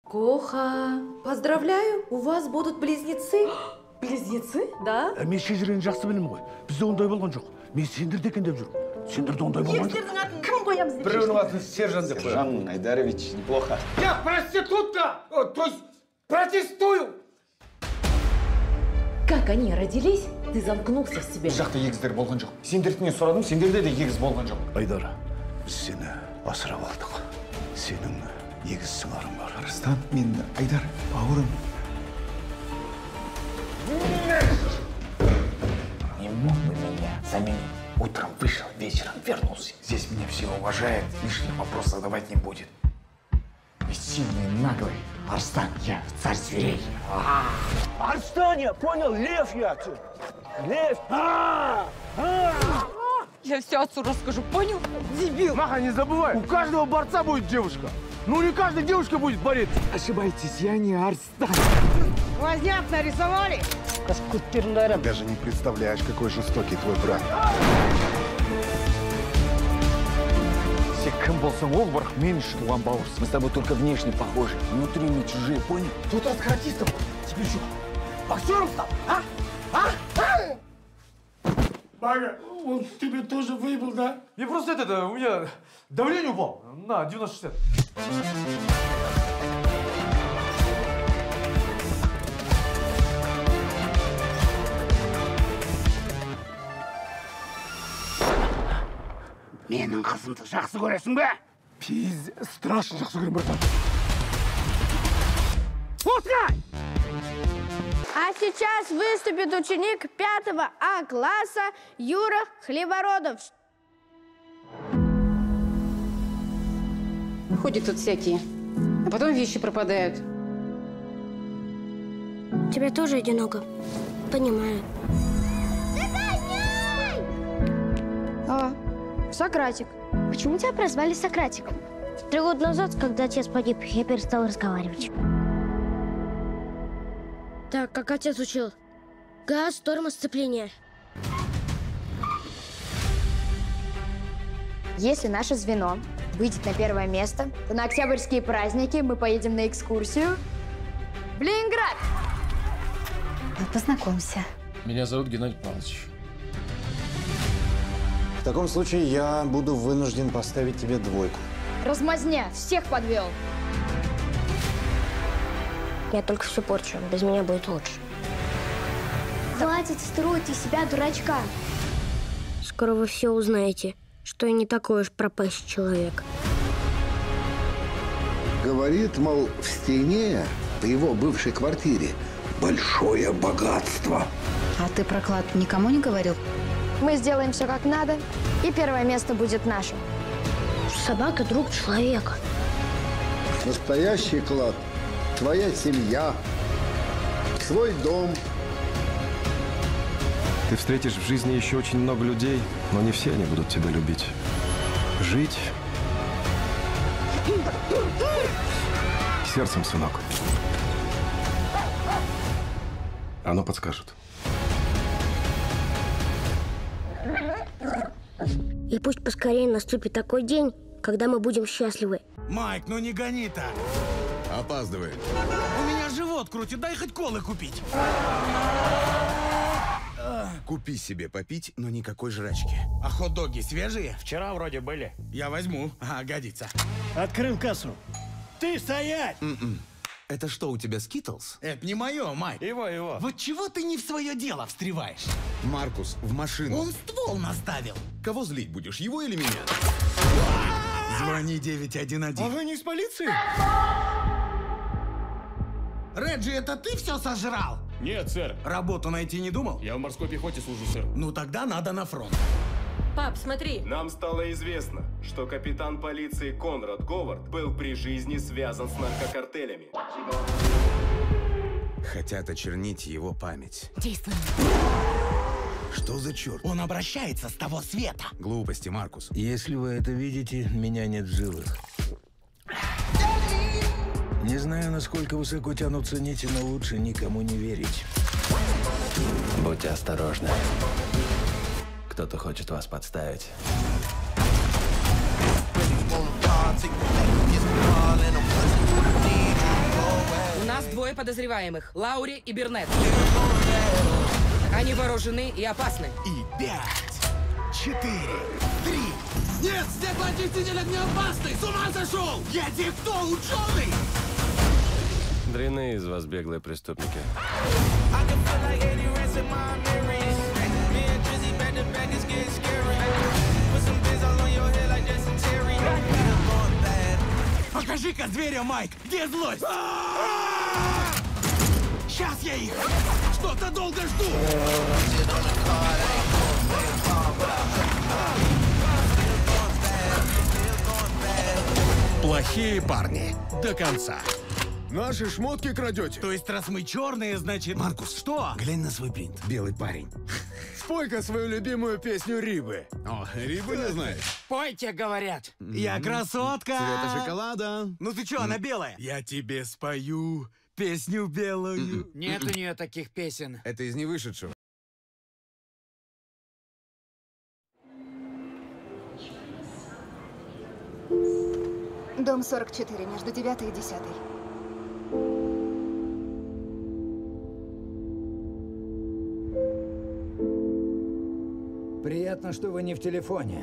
Коха, поздравляю, у вас будут близнецы. Близнецы? Да. Мен шежірені жақсы білемін ғой. Бізде ондай болған жоқ. Мен сендерді екен деп жүрмін. Сендерде ондай болған жоқ. Сендердің атын кім қоямыз деп Біреуінің атын Сержан деп қоямыз. Сержан Айдарович, неплохо. Я проститутка! То есть протестую! Как они родились, ты замкнулся в себе. Жақта егіздер болған жоқ. Сендерден сұрадым, сендерде де егіз болған жоқ. Айдар, біз сені асырап алдық. Сенің егіз сыңарың бар. Арыстан, мен Айдар, бауырым. Не мог бы меня заменить? Утром вышел, вечером вернулся. Здесь меня все уважают, лишних вопросов задавать не будет. Ведь сильный и наглый. Арстан, я царь зверей. Арстан, я понял, лев я тут. Лев. Я все отцу расскажу, понял? Дебил. Маха, не забывай, у каждого борца будет девушка. Ну не каждая девушка будет бороться. Ошибаетесь, я не Арстан. Возняк нарисовали? Даже не представляешь, какой жестокий твой брат. Все кем болсаң ол бірақ мен үшін туған бауырсың. Мы с тобой только внешне похожи, внутри мы чужие, понял? Тут от каратистов. Тебе что, боксером стал, а? Бага, он тебе тоже выебал, да? Не просто это, у меня давление упало на 90-60. Менің қызымды жақсы көресің бе? Пиздец, страшно жақсы көрем, братан. Пускай! А сейчас выступит ученик 5 А класса Юра Хлебородов. Ходят тут всякие, а потом вещи пропадают. Тебе тоже одиноко. Понимаю. О, Сократик. Почему тебя прозвали Сократиком? 3 года назад, когда отец погиб, я перестал разговаривать. Так, как отец учил. Газ, тормоз, сцепление. Если наше звено выйдет на 1-е место, то на октябрьские праздники мы поедем на экскурсию в Ленинград. Познакомься. Меня зовут Геннадий Павлович. В таком случае я буду вынужден поставить тебе 2. Размазня, всех подвел. Я только все порчу. Без меня будет лучше. Хватит строить из себя дурачка. Скоро вы все узнаете, что я не такой уж пропащий человек. Говорит, мол, в стене по его бывшей квартире большое богатство. А ты про клад никому не говорил? Мы сделаем все как надо, и 1-е место будет нашим. Собака – друг человека. Настоящий клад. Твоя семья, свой дом. Ты встретишь в жизни еще очень много людей, но не все они будут тебя любить. Жить сердцем, сынок. Оно подскажет. И пусть поскорее наступит такой день, когда мы будем счастливы. Майк, ну не гони так. Опаздывает. У меня живот крутит, дай хоть колы купить. Купи себе попить, но никакой жрачки. А хот-доги свежие? Вчера вроде были. Я возьму. Ага, годится. Открыл кассу. Ты стоять! Это что, у тебя Скитлс? Это не мое, Майк. Его. Вот чего ты не в свое дело встреваешь? Маркус, в машину. Он ствол наставил. Кого злить будешь, его или меня? Звони 911. А вы не из полиции? Реджи, это ты все сожрал? Нет, сэр. Работу найти не думал? Я в морской пехоте служу, сэр. Ну тогда надо на фронт. Пап, смотри. Нам стало известно, что капитан полиции Конрад Говард был при жизни связан с наркокартелями. Хотят очернить его память. Действуем. Что за черт? Он обращается с того света. Глупости, Маркус. Если вы это видите, меня нет в живых. Не знаю, насколько высоко тянутся нити, но лучше никому не верить. Будьте осторожны. Кто-то хочет вас подставить. Двое подозреваемых. Лаури и Бернет. Они вооружены и опасны. И 5, 4, 3. Нет, стеклоочиститель огнеопасный! С ума сошел! Я тебе кто, ученый? Дрянные из вас беглые преступники. Покажи-ка зверя, Майк! Где злость? Сейчас я их! Что-то долго жду! Плохие парни. До конца. Наши шмотки крадете? То есть, раз мы черные, значит... Маркус, что? Глянь на свой принт. Белый парень. Спой-ка свою любимую песню Рибы. О, Рибы не знаешь? Пойте, говорят. Я красотка! Цвета шоколада. Ну ты чё, она белая? Я тебе спою песню белую. Нет у нее таких песен. Это из невышедшего. Дом 44, между 9 и 10. Приятно, что вы не в телефоне.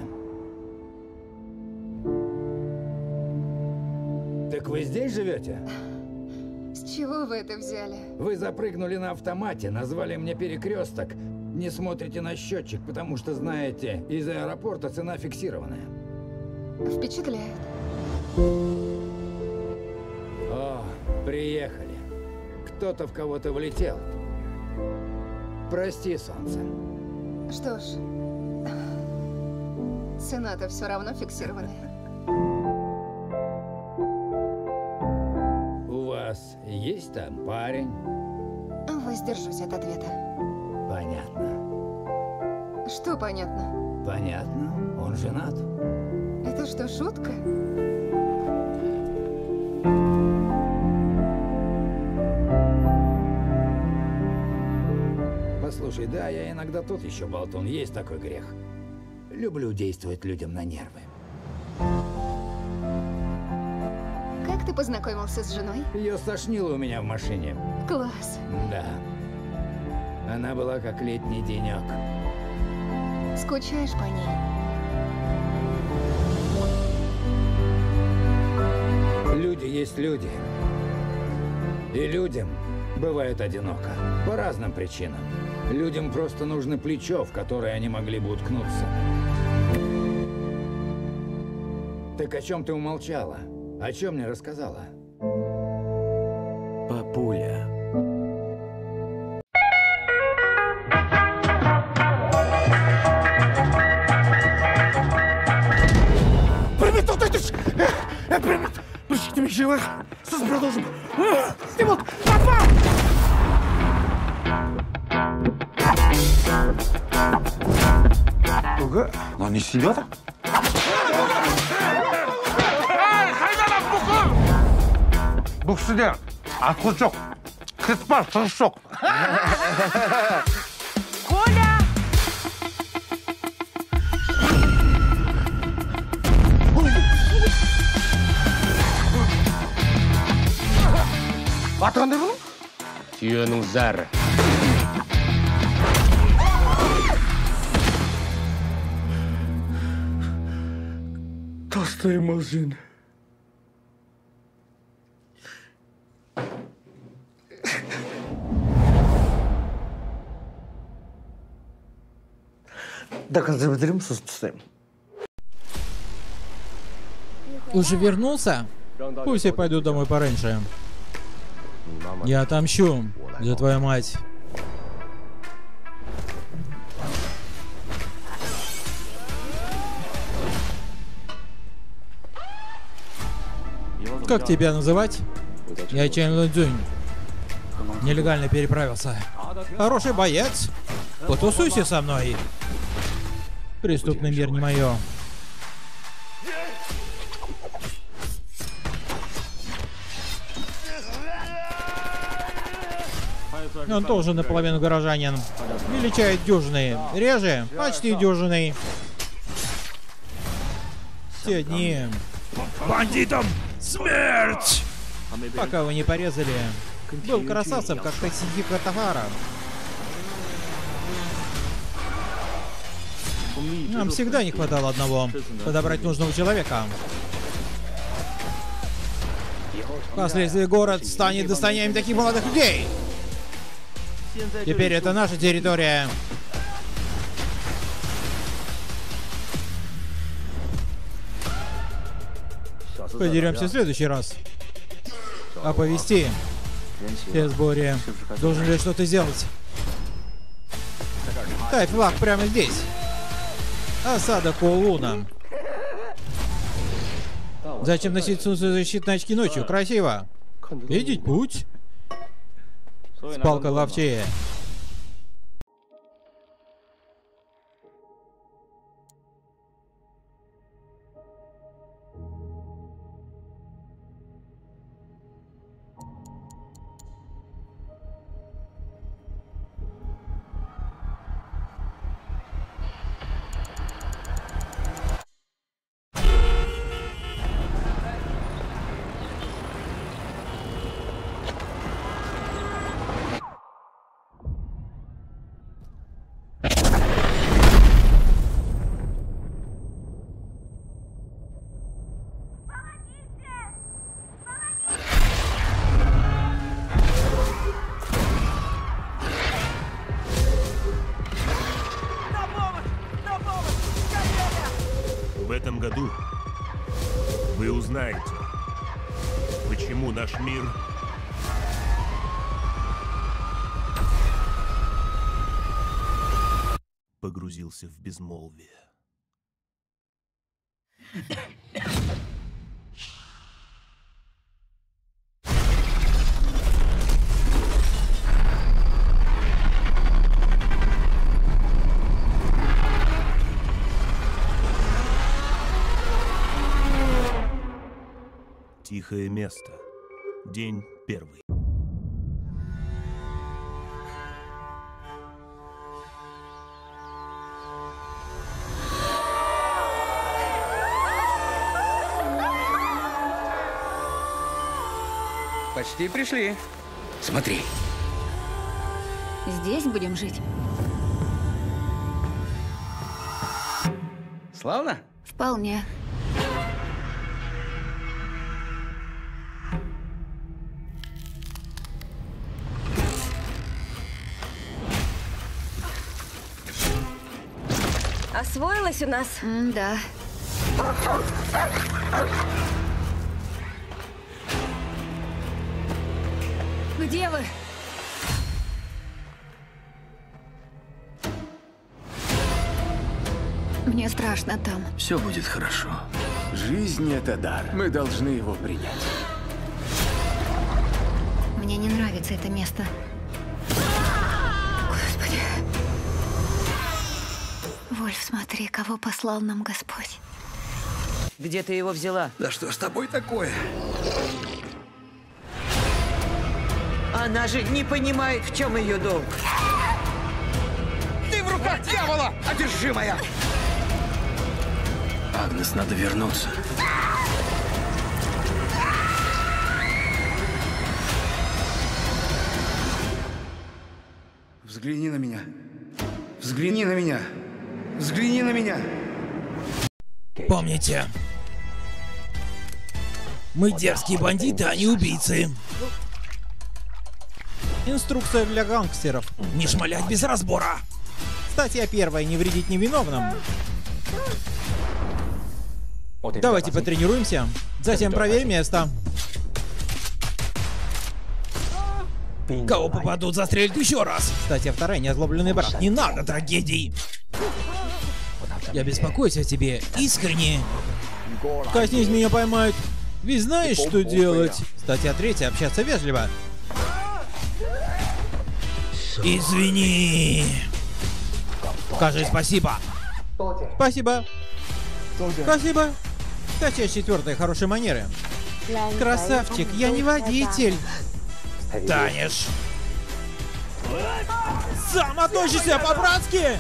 Так вы здесь живете? С чего вы это взяли? Вы запрыгнули на автомате, назвали мне перекресток, не смотрите на счетчик, потому что, знаете, из аэропорта цена фиксированная. Впечатляет. О, приехали. Кто-то в кого-то влетел. Прости, солнце. Что ж, цена-то все равно фиксированная. У вас есть там парень? Воздержусь от ответа. Понятно. Что понятно? Понятно. Он женат. Это что, шутка? Послушай, да, я иногда тот еще болтун, есть такой грех. Люблю действовать людям на нервы. Как ты познакомился с женой? Ее стошнило у меня в машине. Класс. Да. Она была как летний денек. Скучаешь по ней? Люди есть люди. И людям бывает одиноко. По разным причинам. Людям просто нужно плечо, в которое они могли бы уткнуться. Так о чем ты умолчала? О чем мне рассказала? Папуля. Привет, вот это ж! Привет! Пришли меня живых! Что с продолжим? Тимот! Папа! Ого, но не себя-то? Бұл кісіде ақыл жоқ. Кіт бар, тұрыс жоқ. Коля! Аты қандай бұның? Түйенің зары. Тастай мазин. До конца бітірім, сосын тастаймын. Уже вернулся? Пусть я пойду домой пораньше. Я отомщу за твою мать. Как тебя называть? Я Чен Лунцзюнь. Нелегально переправился. Хороший боец. Потусуйся со мной. Преступный мир не мое. Он тоже наполовину горожанин. Величает дюжины. Реже почти дюжины. Те дни. Бандитам смерть! Пока вы не порезали был красавцем, как Тасихико Тахара. Нам всегда не хватало одного. Подобрать нужного человека. Впоследствии город станет достоянием таких молодых людей. Теперь это наша территория. Подеремся в следующий раз. Оповести. Все в сборе. Должен ли что-то сделать? Тай флаг прямо здесь. Осада Коулуна. Зачем носить солнцезащитные очки ночью? Красиво. Видеть путь. С палкой ловчее. В этом году вы узнаете, почему наш мир погрузился в безмолвие. Тихое место. День 1. Почти пришли. Смотри. Здесь будем жить. Славно? Вполне. Освоилась у нас? Да. Где вы? Мне страшно там. Все будет хорошо. Жизнь — это дар. Мы должны его принять. Мне не нравится это место. Господи. Вольф, смотри, кого послал нам Господь. Где ты его взяла? Да что с тобой такое? Она же не понимает, в чем ее долг. Ты в руках дьявола! Одержимая! Агнес, надо вернуться. Взгляни на меня. Взгляни на меня. Взгляни на меня. Помните, мы дерзкие бандиты, а не убийцы. Инструкция для гангстеров. Не шмалять без разбора. Статья 1. Не вредить невиновным. Давайте потренируемся. Затем проверим место. Кого попадут, застрелят еще раз. Статья 2. Неозлобленный брат. Не надо трагедий. Я беспокоюсь о тебе искренне. Коснись, меня поймают. Ведь знаешь, что делать. Статья 3. Общаться вежливо. Извини. Скажи спасибо. Спасибо. Спасибо. Статья 4. Хорошие манеры. Красавчик, я не водитель. Танешь. Самоточишься по-братски.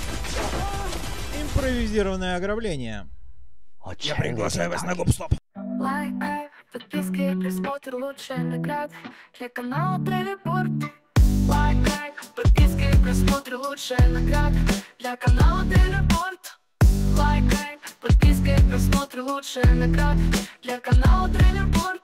Импровизированное ограбление. Я приглашаю вас на гоп-стоп. Лайк, подписки, просмотр, лучшая награда для канала Телепорт. Лайк, подписки, просмотр, лучшая награда для канала Телепорт. Лайк, подписки, просмотр, лучшая награда для канала Телепорт.